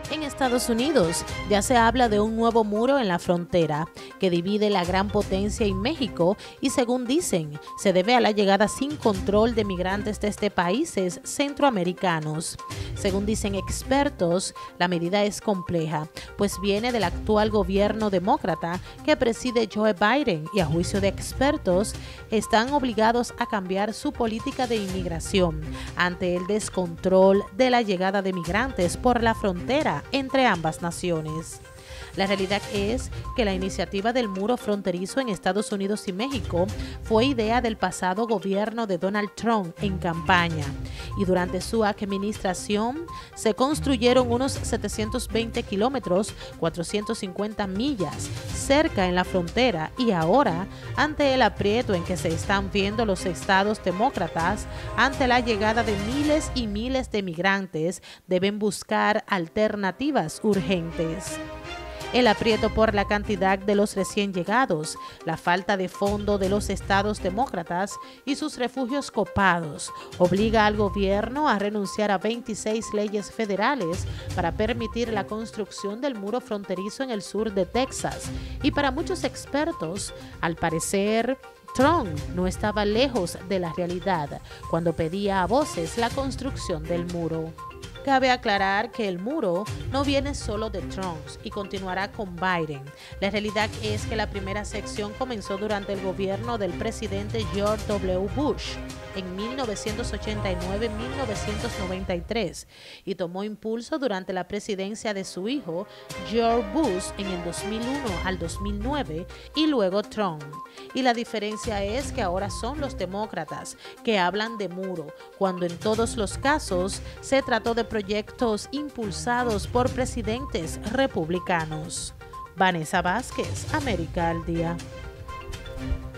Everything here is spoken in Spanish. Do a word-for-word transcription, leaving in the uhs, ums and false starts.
En Estados Unidos ya se habla de un nuevo muro en la frontera que divide la gran potencia y México y, según dicen, se debe a la llegada sin control de migrantes desde países centroamericanos. Según dicen expertos, la medida es compleja, pues viene del actual gobierno demócrata que preside Joe Biden y, a juicio de expertos, están obligados a cambiar su política de inmigración ante el descontrol de la llegada de migrantes por la frontera entre ambas naciones. La realidad es que la iniciativa del muro fronterizo en Estados Unidos y México fue idea del pasado gobierno de Donald Trump en campaña, y durante su administración se construyeron unos setecientos veinte kilómetros, cuatrocientas cincuenta millas, cerca en la frontera, y ahora, ante el aprieto en que se están viendo los estados demócratas ante la llegada de miles y miles de migrantes, deben buscar alternativas urgentes. El aprieto por la cantidad de los recién llegados, la falta de fondo de los estados demócratas y sus refugios copados obliga al gobierno a renunciar a veintiséis leyes federales para permitir la construcción del muro fronterizo en el sur de Texas. Y para muchos expertos, al parecer, Trump no estaba lejos de la realidad cuando pedía a voces la construcción del muro. Cabe aclarar que el muro no viene solo de Trump y continuará con Biden. La realidad es que la primera sección comenzó durante el gobierno del presidente George W. Bush en mil novecientos ochenta y nueve a mil novecientos noventa y tres y tomó impulso durante la presidencia de su hijo George Bush en el dos mil uno al dos mil nueve y luego Trump. Y la diferencia es que ahora son los demócratas que hablan de muro, cuando en todos los casos se trató de proyectos impulsados por presidentes republicanos. Vanessa Vázquez, América al Día.